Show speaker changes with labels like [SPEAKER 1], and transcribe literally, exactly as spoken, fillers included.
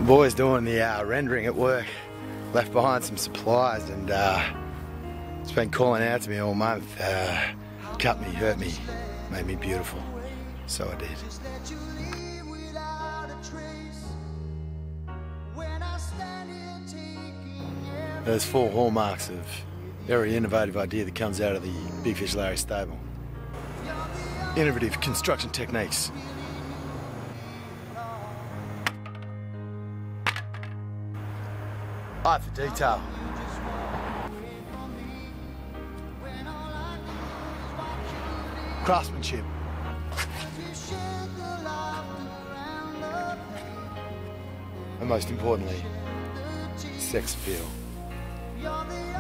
[SPEAKER 1] The boy's doing the uh, rendering at work. Left behind some supplies and uh, it's been calling out to me all month. Uh, cut me, hurt me, made me beautiful. So I did. There's four hallmarks of every innovative idea that comes out of the Big Fish Larry stable. Innovative construction techniques. Eye for detail. Craftsmanship. And most importantly, sex appeal.